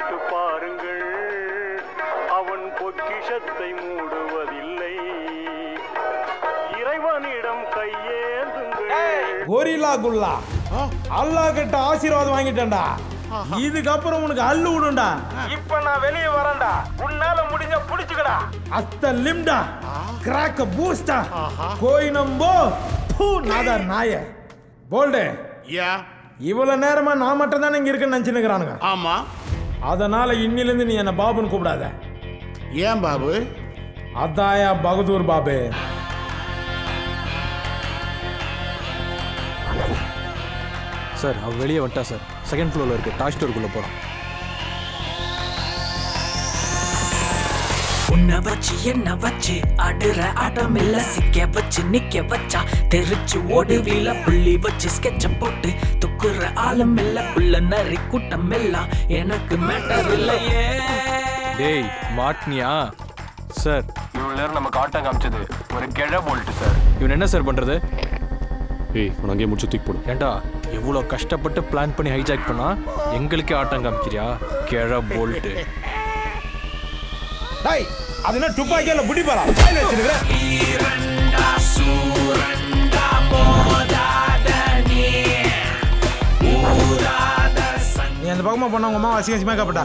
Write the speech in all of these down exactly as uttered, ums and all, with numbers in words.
கேட்டு பாருங்கள், அவன் பொக்கிஷத்தை மூடுவதில்லை. இறைவனிடம் கையேந்துங்கள். கோரிலா குல்லா, அல்லாஹ் கிட்ட ஆசீர்வாதம் வாங்கிட்டேன்டா. இதுக்கப்புறம் உனக்கு அள்ளு விடுண்டா. இப்ப நான் வெளியே வரேன்டா. உன்னால முடிஞ்ச புடிச்சுக்கடா. அஸ்த லிம்டா, கிராக்க பூஸ்டா, கோயினம்போ பூ நாதார் நாய. போல்டே யா, இவ்வளவு நேரமா நான் மட்டும் தானே இங்க இருக்கேன்னு நினைச்சுக்கிறானுங்க. ஆமா. அதனால இன்னிலிருந்து நீ என்ன பாபுன்னு கூப்பிடாத. ஏன் பாபு? அதாயா பகதூர் பாபு. சார் அவ வெளியே வந்துட்டா சார். செகண்ட் ஃப்ளோரில் இருக்கு. டாய் ஸ்டோருக்குள்ளே போகிறோம். உன்னை வச்சு என்ன வச்சு அடுற ஆட்டம் இல்ல, சிக்க வச்சு நிக்க வச்சா தெரிச்சு ஓடுவீல, புள்ளி வச்சு ஸ்கெட்ச போட்டு துக்குற ஆளும் இல்ல, புள்ள நரி கூட்டம் எல்லாம் எனக்கு மேட்டர் இல்லையே. டேய் மாட்னியா சார்? இவ்வளோ நேரம் நமக்கு ஆட்டம் காமிச்சது ஒரு கிழ போல்ட்டு சார். இவன் என்ன சார் பண்ணுறது? ஏய் உன் அங்கேயே முடிச்சு தூக்கி போடு. ஏண்டா எவ்வளோ கஷ்டப்பட்டு பிளான் பண்ணி ஹைஜாக் பண்ணா எங்களுக்கே ஆட்டம் காமிக்கிறியா கிழ போல்ட்டு? டேய் அது என்ன துப்பாக்கியால புடி பாரா வச்சிருக்கிற? ஈரண்டா சூரண்டா போதாதனி ஊராத சன். நீ அந்த பக்கமா போனா உங்க அம்மா அசிங்கமா கேப்பட்டா.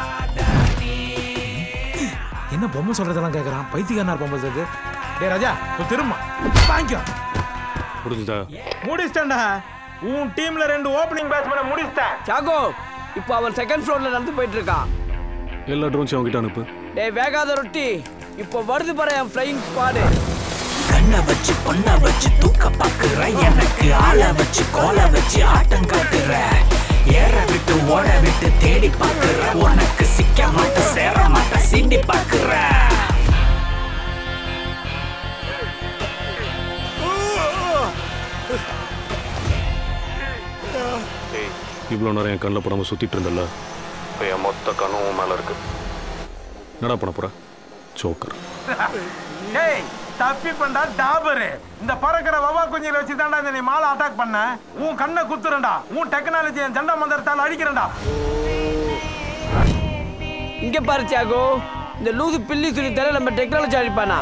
என்ன பொம்மை சொல்றதெல்லாம் கேக்குறான்? பைத்தியக்காரனா பொம்மை சொல்றது. டேய் ராஜா நீ திரும்ப வாங்கிக்கோ. முடிஞ்சுதா? முடிச்சிட்டேன்டா. உன் டீம்ல ரெண்டு ஓப்பனிங் பேட்ஸ்மேனை முடிச்சிட்டேன். சாகோ இப்போ அவன் செகண்ட் ஃப்ளோர்ல நடந்து போயிட்டு இருக்கான். எல்லா ட்ரோன்ஸையும் அவங்ககிட்ட அனுப்பு. டேய் வேகாத ரொட்டி, இப்போ வருது பாரு என் ஃப்ளையிங் ஸ்குவாடு. கண்ணை வச்சு பொண்ணை வச்சு தூக்க பாக்குற, எனக்கு ஆளை வச்சு கோலை வச்சு ஆட்டம் காட்டுற, ஏற விட்டு ஓட விட்டு தேடி பாக்குற, உனக்கு சிக்க மாட்ட சேர மாட்ட சீண்டி பாக்குற. இவ்வளோ நேரம் என் கண்ணில் படாமல் சுற்றிட்டு இருந்தல, இப்போ என் மொத்த கனவும் மேலே இருக்கு. என்னடா பண்ண போற சோக்கர்? டேய் தப்பி பண்ணா டாபரு. இந்த பறக்கிற வவா குஞ்சில வச்சு தான்டா இந்த நீ மாலை அட்டாக் பண்ண. உன் கண்ணை குத்துறேன்டா. உன் டெக்னாலஜி என் ஜண்டா மந்திரத்தால் அடிக்கிறேன்டா. இங்க பாரு சாகோ, இந்த லூசு பில்லி சொல்லி தர நம்ம டெக்னாலஜி அடிப்பானா?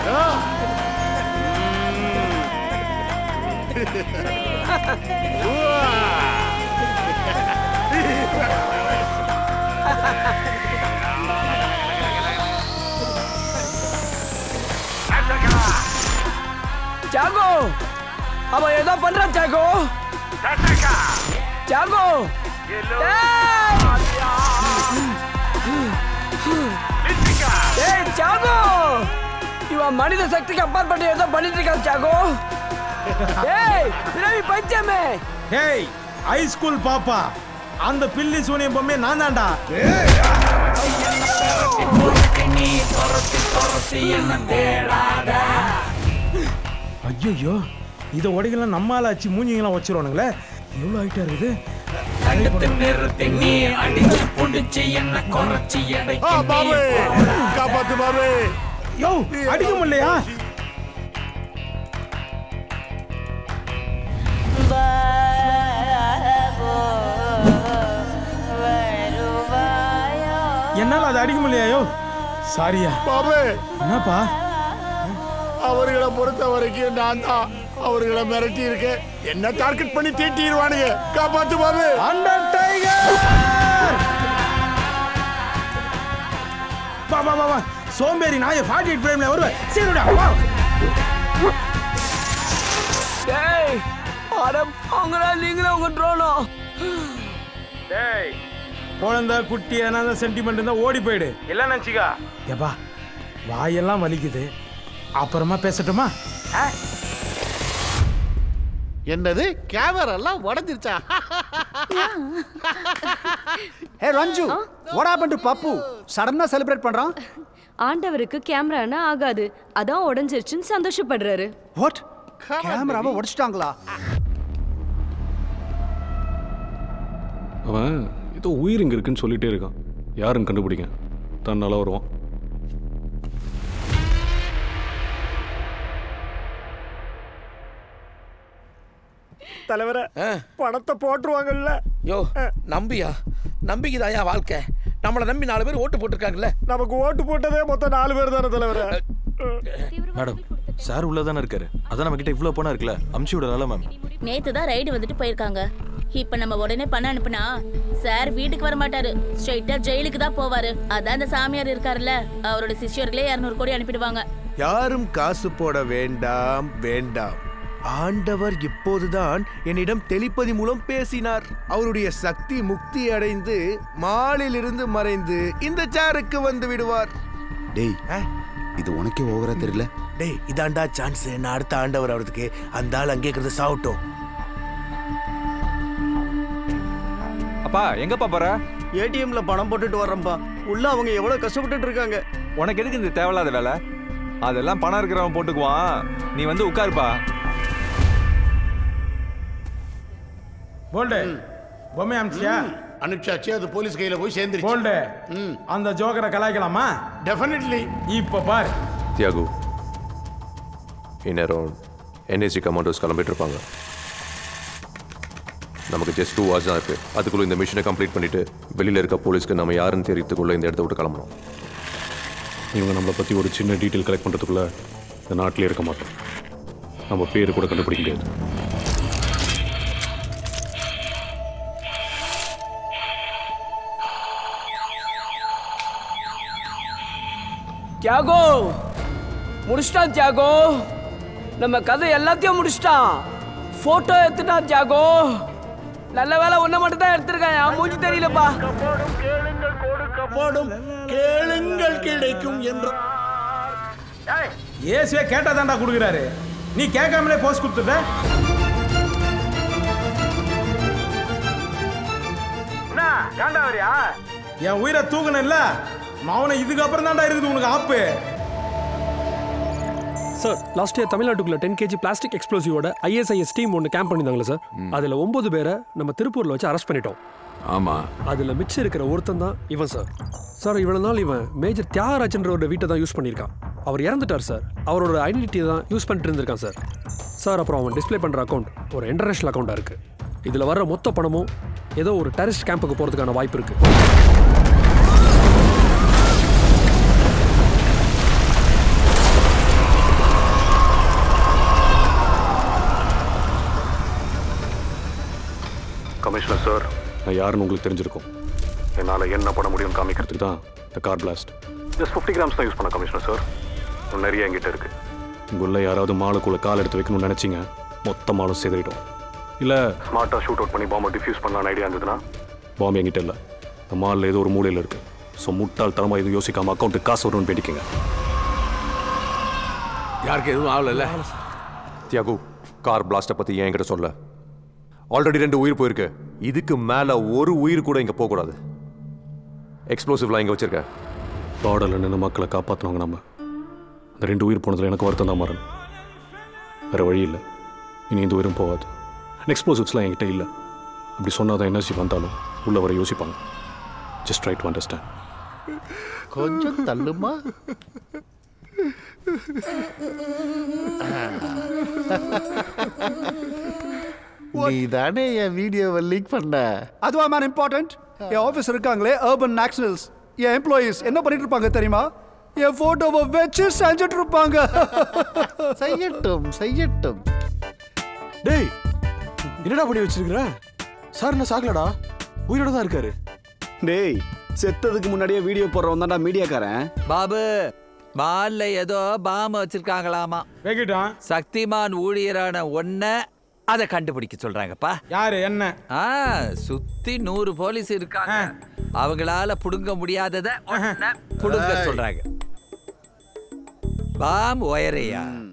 சாகோ அவன் ஏதோ பண்றான். சாகோ சாகோ ஏய் சாகோ, இவன் மனித சக்திக்கு அப்பாற்பட்டு ஏதோ பண்ணிட்டு இருக்கான். சாகோ ஏய் ரவி பஞ்சமே. டேய் ஹை ஸ்கூல் பாப்பா, அந்த பில்லி சூனியம் பொம்மை நான் தான்டா. ஐயோ இதை உடைகள்லாம் நம்மால ஆச்சு மூஞ்சிங்கெல்லாம் வச்சிருவானுங்களே. எவ்வளோ ஹைட்டா இருக்குது. யோ அடிக்க முடியலையா? என்னால அதை அடிக்க முடியலையோ? சாரியா பாபு. என்னப்பா? அவர்களை பொறுத்த வரைக்கும் நான் தான் அவர்களை மிரட்டி இருக்கேன். என்ன டார்கெட் பண்ணி தீட்டிடுவானுங்க. காப்பாத்து பாபு. Under tiger. வா வா வா வா சோம்பேறி நாயை நாற்பத்தி எட்டு ஃப்ரேம்ல வருவேன். சீருடா வா. டேய் அட அவங்களா நீங்களே உங்க ட்ரோனோ. டேய் குழந்தை குட்டி ஏன்னா சென்டிமெண்ட் இருந்தா ஓடி போயிடு. இல்ல நினைச்சிக்கா. ஏப்பா வாயெல்லாம் வலிக்குது, அப்புறமா பேசட்டுமா? என்னது கேமரா எல்லாம் உடைஞ்சிருச்சா? Hey Ranju, what happen to Pappu? சடனா செலிப்ரேட் பண்றான். ஆண்டவருக்கு கேமரானா ஆகாது, அதான் உடைஞ்சிருச்சுன்னு சந்தோஷப்படுறாரு. வாட்? கேமராவை உடைச்சிட்டாங்களா? அவன் ஏதோ உயிர் இங்கே இருக்குன்னு சொல்லிட்டே இருக்கான். யாருன்னு கண்டுபிடிங்க, தன்னால வருவான். தலைவர பணத்தை போட்டுருவாங்கல்ல. யோ நம்பியா? நம்பிக்கைதாயா வாழ்க்கை. நம்மளை நம்பி நாலு பேர் ஓட்டு போட்டிருக்காங்கல்ல. நமக்கு ஓட்டு போட்டதே மொத்தம் நாலு பேர் தானே தலைவர். மேடம் சார் உள்ள தானே இருக்காரு. அதான் நம்ம கிட்ட இவ்வளோ பணம் இருக்குல்ல, அமுச்சு விடலாம்ல மேம். நேத்து தான் ரைடு வந்துட்டு போயிருக்காங்க. இப்ப நம்ம உடனே பணம் அனுப்புனா சார் வீட்டுக்கு வர மாட்டாரு, ஸ்ட்ரைட்டா ஜெயிலுக்கு தான் போவாரு. அதான் அந்த சாமியார் இருக்காருல்ல, அவரோட சிஷ்யர்களே இருநூறு கோடி அனுப்பிடுவாங்க. யாரும் காசு போட வேண்டாம் வேண்டாம். ஆண்டவர் இப்போதுதான் என்னிடம் டெலிபதி மூலம் பேசினார். அவருடைய சக்தி முக்தி அடைந்து மாலிலிருந்து மறைந்து இந்த சேருக்கு வந்து விடுவார். டேய் இது உனக்கே ஓவரா தெரியல. டேய் இதாண்டா சான்ஸ். நான் அடுத்த ஆண்டவர் அவருக்கு அந்த ஆள் அங்கே இருக்கிறது சாவட்டும். அப்பா எங்கப்பா போற? ஏடிஎம்ல பணம் போட்டுட்டு வர்றேன்ப்பா. உள்ள அவங்க எவ்வளவு கஷ்டப்பட்டுட்டு இருக்காங்க. உனக்கு எதுக்கு இந்த தேவையில்லாத வேலை? அதெல்லாம் பணம் இருக்கிறவன் போட்டுக்குவான். நீ வந்து உட்காருப்பா. போல்டே பொம்மை அனுப்பிச்சியா? அனுப்பிச்சாச்சு. அது போலீஸ் கையில போய் சேர்ந்துருச்சு. போல்டே அந்த ஜோக்கரை கலாய்க்கலாமா? டெஃபினெட்லி. இப்ப பாரு தியாகு, இந்நேரம் என்எஸ்ஜி கமாண்டோஸ் கிளம்பிட்டு இருப்பாங்க. நமக்கு ஜஸ்ட் டூ ஹவர்ஸ் தான் இருக்குது. அதுக்குள்ளே இந்த மிஷனை கம்ப்ளீட் பண்ணிவிட்டு வெளியில் இருக்க போலீஸ்க்கு நம்ம யாருன்னு தெரியறதுக்குள்ளே இந்த இடத்த விட்டு கிளம்பணும். இவங்க நம்மளை பற்றி ஒரு சின்ன டீட்டெயில் கலெக்ட் பண்ணுறதுக்குள்ளே இந்த நாட்டிலே இருக்க மாட்டோம். நம்ம பேர் கூட கண்டுபிடிக்க முடியாது. தியாகோ முடிச்சிட்டான். தியாகோ நம்ம கதை எல்லாத்தையும் முடிச்சிட்டான். போட்டோ எடுத்துட்டான். தியாகோ நல்ல வேலை ஒன்ன மட்டும் தான் எடுத்திருக்கான். அவன் மூஞ்சி தெரியலப்பா. போடும் கேளுங்கள் கிடைக்கும் என்று ஏசுவே கேட்டா தாண்டா கொடுக்குறாரு. நீ கேட்காமலே போஸ்ட் கொடுத்துட்ட. என்ன காண்டாவரியா? என் உயிரை தூக்கணும் இல்ல மவனை. இதுக்கப்புறம் தாண்டா இருக்குது உனக்கு ஆப்பு. சார் லாஸ்ட் இயர் தமிழ்நாட்டுக்குள்ள டென் கேஜி பிளாஸ்டிக் எக்ஸ்ப்ளோசிவோட ஐஎஸ்ஐஎஸ் டீம் ஒன்று கேம்ப் பண்ணியிருந்தாங்களே சார். அதில் ஒன்பது பேரை நம்ம திருப்பூரில் வச்சு அரெஸ்ட் பண்ணிட்டோம். ஆமாம். அதில் மிச்சம் இருக்கிற ஒருத்தன் தான் இவன் சார். சார் இவ்வளோ நாள் இவன் மேஜர் தியாகராஜன்றோட வீட்டை தான் யூஸ் பண்ணியிருக்கான். அவர் இறந்துட்டார் சார். அவரோட ஐடென்டிட்டியை தான் யூஸ் பண்ணிட்டு இருந்திருக்கான் சார். சார் அப்புறம் அவன் டிஸ்பிளே பண்ணுற அக்கௌண்ட் ஒரு இன்டர்நேஷனல் அக்கௌண்ட்டாக இருக்குது. இதில் வர மொத்த பணமும் ஏதோ ஒரு டெரரிஸ்ட் கேம்புக்கு போகிறதுக்கான வாய்ப்பு இருக்குது. கமிஷனர் சார், நான் யாருன்னு உங்களுக்கு தெரிஞ்சிருக்கும். என்னால் என்ன பண்ண முடியும்னு காமிக்கிறதுக்கு தான் இந்த car blast. Just fifty grams தான் யூஸ் பண்ண கமிஷனர் சார். நிறைய என்கிட்ட இருக்கு. உங்களுள்ள யாராவது மாலுக்குள்ளே கால் எடுத்து வைக்கணும்னு நினச்சிங்க, மொத்த மாலும் சேதறிட்டோம். இல்லை ஸ்மார்ட்டாக ஷூட் அவுட் பண்ணி பாம்பை டிஃப்யூஸ் பண்ணலான்னு ஐடியா இருந்ததுன்னா, பாம்பு என்கிட்ட இல்லை. இந்த மாலில் ஏதோ ஒரு மூலையில் இருக்குது. ஸோ முட்டாள் தரமாக எதுவும் யோசிக்காமல் அக்கௌண்ட்டுக்கு காசு வரும்னு பேடிக்கங்க. யாருக்கு எதுவும் ஆகல. தியாகு, கார் பிளாஸ்ட்டை பற்றி ஏன் என்கிட்ட சொல்ல? ஆல்ரெடி ரெண்டு உயிர் போயிருக்கு. இதுக்கு மேலே ஒரு உயிர் கூட இங்கே போகக்கூடாது. எக்ஸ்ப்ளோசிவ்லாம் இங்கே வச்சிருக்கேன். பாடலில் நின்று மக்களை காப்பாற்றினாங்க. நம்ம அந்த ரெண்டு உயிர் போனதில் எனக்கு வருத்தம் தான் மாறன். வேறு வழி இல்லை. இனி இந்த உயிரும் போகாது. எக்ஸ்ப்ளோசிவ்ஸ்லாம் என்கிட்ட இல்லை. அப்படி சொன்னால் தான் என்எஸ்சி வந்தாலும் உள்ள வர யோசிப்பாங்க. Just try to understand. கொஞ்சம் தள்ளுமா. நீ தானே என் வீடியோவை லீக் பண்ண. அதுவா மேன் இம்பார்ட்டன்ட்? என் ஆஃபீஸ் இருக்காங்களே அர்பன் நேஷனல்ஸ், என் எம்ப்ளாயீஸ் என்ன பண்ணிட்டு இருப்பாங்க தெரியுமா? என் போட்டோவை வச்சு செஞ்சுட்டு இருப்பாங்க. செய்யட்டும் செய்யட்டும். டேய் என்னடா பண்ணி வச்சிருக்கிற? சார் என்ன சாக்கலடா, உயிரோட தான் இருக்காரு. டேய் செத்ததுக்கு முன்னாடியே வீடியோ போடுறவன் தான்டா மீடியாக்காரன். பாபு மால்ல ஏதோ பாம்பு வச்சிருக்காங்களாமா. சக்திமான் ஊழியரான ஒன்ன அதை கண்டுபிடிக்க சொல்றாங்கப்பா. யாரு என்ன? ஆ சுத்தி நூறு போலீஸ் இருக்காங்க. அவங்களால புடுங்க முடியாதத ஒன்ன புடுங்க சொல்றாங்க. பாம்பு ஒயரையா?